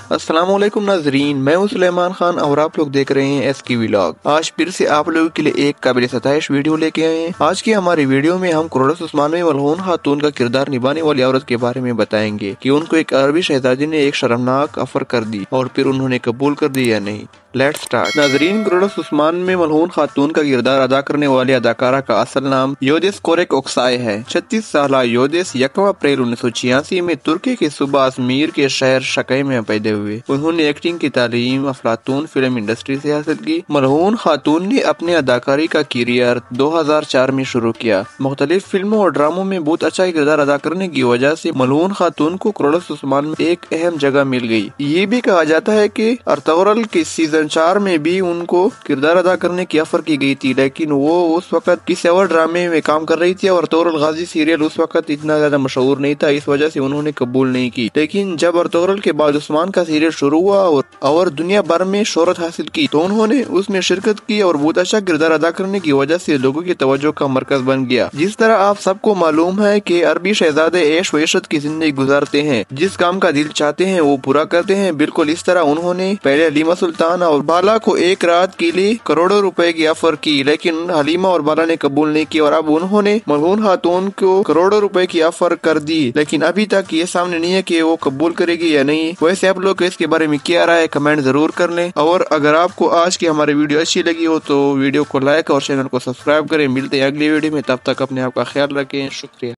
अस्सलाम वालेकुम नाजरीन, मैं हूं सुलेमान खान और आप लोग देख रहे हैं एसके व्लॉग। आज फिर से आप लोगों के लिए एक काबिल सताइश वीडियो लेके आए हैं। आज की हमारी वीडियो में हम करोड़स उस्मान में मलऊन खातून का किरदार निभाने वाली औरत के बारे में बताएंगे कि उनको एक अरबी शहजादी ने एक शर्मनाक ऑफर कर दी और फिर उन्होंने कबूल कर दी या नहीं। Let's start. नाजरीन, करोड़स उस्मान में मलऊन खातून का किरदार अदा करने वाली अदाकारा का असल नाम योदिस कोरेक ओक्साई है। 36 साल योदिस 1 अप्रैल 1986 में तुर्की के सूबा अजमीर के शहर शकै में पैदा हुए। उन्होंने एक्टिंग की तालीम अफलातून फिल्म इंडस्ट्री से हासिल की। मलऊन खातून ने अपने अदाकारी का करियर 2004 में शुरू किया। मुख्तलिफ फिल्मों और ड्रामों में बहुत अच्छा किरदार अदा करने की वजह से मलऊन खातून को करोड़स उस्मान में एक अहम जगह मिल गई। ये भी कहा जाता है कि अर्तुगरुल के सीजन 4 में भी उनको किरदार अदा करने की ऑफर की गई थी, लेकिन वो उस वक्त किसी और ड्रामे में काम कर रही थी और अर्तुगरुल गाजी सीरियल उस वक्त इतना ज्यादा मशहूर नहीं था, इस वजह से उन्होंने कबूल नहीं की। लेकिन जब अर्तुगरुल के बाद उस्मान का सीरियल शुरू हुआ और दुनिया भर में शोहरत हासिल की तो उन्होंने उसमें शिरकत की और बहुत अच्छा किरदार अदा करने की वजह से लोगों की तवज्जो का मरकज बन गया। जिस तरह आप सबको मालूम है कि अरबी शहजादे ऐश व इशरत की जिंदगी गुजारते हैं, जिस काम का दिल चाहते हैं वो पूरा करते हैं, बिल्कुल इस तरह उन्होंने पहले हलीमा सुल्तान और बाला को एक रात के लिए करोड़ों रुपए की ऑफर की, लेकिन हलीमा और बाला ने कबूल नहीं की और अब उन्होंने मलऊन खातून को करोड़ों रुपए की ऑफर कर दी, लेकिन अभी तक ये सामने नहीं है कि वो कबूल करेगी या नहीं। वैसे आप लोग इसके बारे में क्या राय है, कमेंट जरूर कर लें। और अगर आपको आज की हमारी वीडियो अच्छी लगी हो तो वीडियो को लाइक और चैनल को सब्सक्राइब करें। मिलते हैं अगली वीडियो में, तब तक अपने आप का ख्याल रखें। शुक्रिया।